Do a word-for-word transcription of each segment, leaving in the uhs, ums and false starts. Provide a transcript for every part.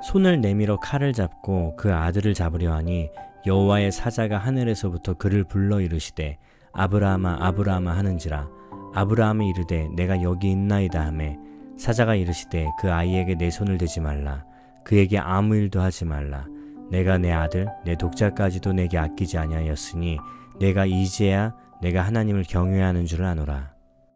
손을 내밀어 칼을 잡고 그 아들을 잡으려 하니 여호와의 사자가 하늘에서부터 그를 불러 이르시되 아브라함아 아브라함아 하는지라. 아브라함이 이르되 내가 여기 있나이다 하매 사자가 이르시되 그 아이에게 내 손을 대지 말라. 그에게 아무 일도 하지 말라. 내가 내 아들 내 독자까지도 내게 아끼지 아니하였으니 내가 이제야 내가 하나님을 경외하는 줄을 아노라.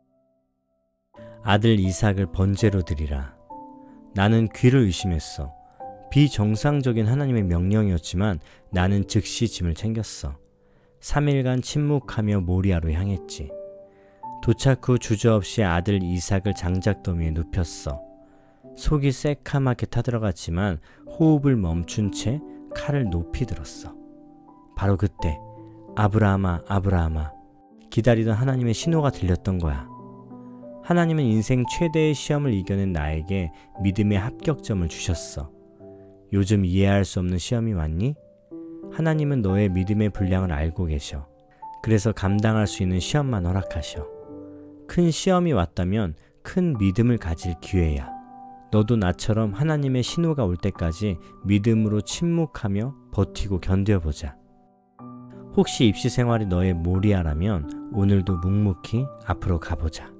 아들 이삭을 번제로 드리라. 나는 귀를 의심했어. 비정상적인 하나님의 명령이었지만 나는 즉시 짐을 챙겼어. 삼 일간 침묵하며 모리아로 향했지. 도착 후 주저없이 아들 이삭을 장작더미에 눕혔어. 속이 새카맣게 타들어갔지만 호흡을 멈춘 채 칼을 높이 들었어. 바로 그때 아브라함아 아브라함아 기다리던 하나님의 신호가 들렸던 거야. 하나님은 인생 최대의 시험을 이겨낸 나에게 믿음의 합격점을 주셨어. 요즘 이해할 수 없는 시험이 왔니? 하나님은 너의 믿음의 분량을 알고 계셔. 그래서 감당할 수 있는 시험만 허락하셔. 큰 시험이 왔다면 큰 믿음을 가질 기회야. 너도 나처럼 하나님의 신호가 올 때까지 믿음으로 침묵하며 버티고 견뎌보자. 혹시 입시 생활이 너의 모리아라면 오늘도 묵묵히 앞으로 가보자.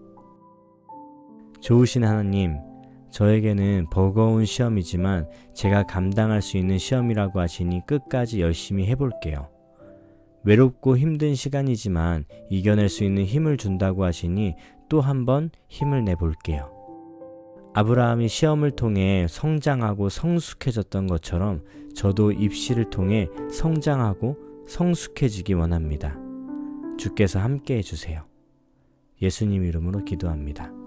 좋으신 하나님, 저에게는 버거운 시험이지만 제가 감당할 수 있는 시험이라고 하시니 끝까지 열심히 해볼게요. 외롭고 힘든 시간이지만 이겨낼 수 있는 힘을 준다고 하시니 또 한 번 힘을 내볼게요. 아브라함이 시험을 통해 성장하고 성숙해졌던 것처럼 저도 입시를 통해 성장하고 성숙해지기 원합니다. 주께서 함께 해주세요. 예수님 이름으로 기도합니다.